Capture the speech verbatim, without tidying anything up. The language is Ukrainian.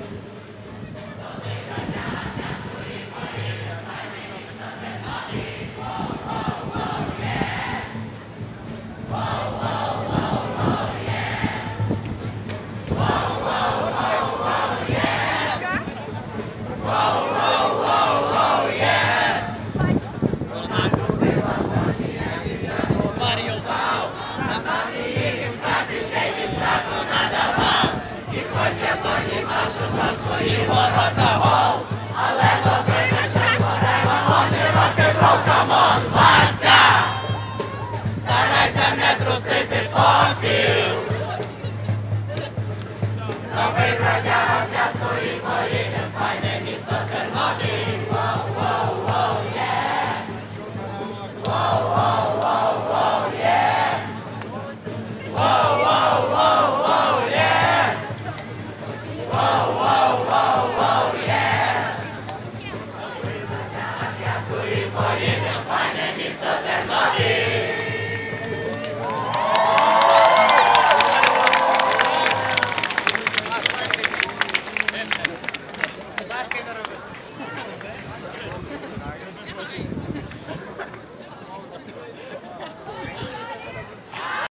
Зварював, на пані стати ще й від саду надавав. І хоче понімав, що там свої ворота гол. Але добре не чекорема, вони роки кров, камон, Вася! Старайся не трусити попів. Новий бродяга п'ятку і поїдем, файне місто Тернопіль. Воу-воу-воу, є! Воу-воу-воу-воу, є! Воу-воу-воу-воу, є! Воу-воу-воу-воу, є! Новий бродяга п'ятку і поїдем.